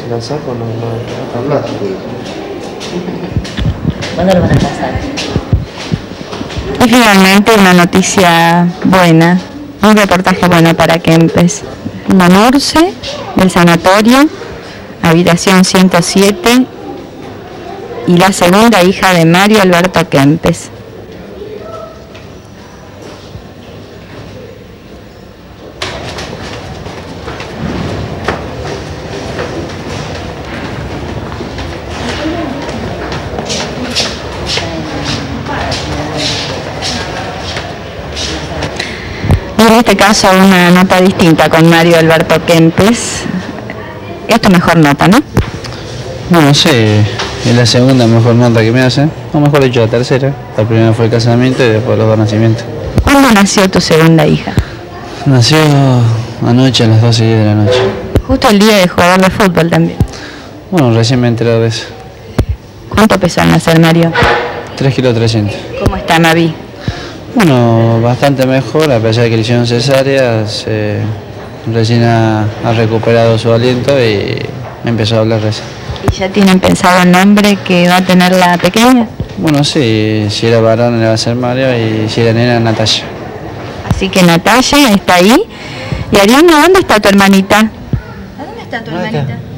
Si la saco no hablas. ¿Cuándo lo van a casar? Y finalmente una noticia buena, un reportaje bueno para Kempes. Una nurse del sanatorio, habitación 107, y la segunda hija de Mario Alberto Kempes. En este caso una nota distinta con Mario Alberto Kempes. Es tu mejor nota, ¿no? Bueno, sí, es la segunda mejor nota que me hacen, o mejor dicho la tercera. La primera fue el casamiento y después los dos nacimientos. ¿Cuándo nació tu segunda hija? Nació anoche a las 12:10 de la noche. Justo el día de jugador de fútbol también. Bueno, recién me he enterado de eso. ¿Cuánto pesó al nacer Mario? 3,3 kg. ¿Cómo está Mavi? Bueno, bastante mejor, a pesar de que le hicieron cesárea, recién ha recuperado su aliento y empezó a hablar recién. ¿Y ya tienen pensado el nombre que va a tener la pequeña? Bueno, sí, si era varón le va a ser Mario y si era nena, Natalia. Así que Natalia está ahí. Y Ariana, ¿dónde está tu hermanita? ¿A dónde está tu hermanita?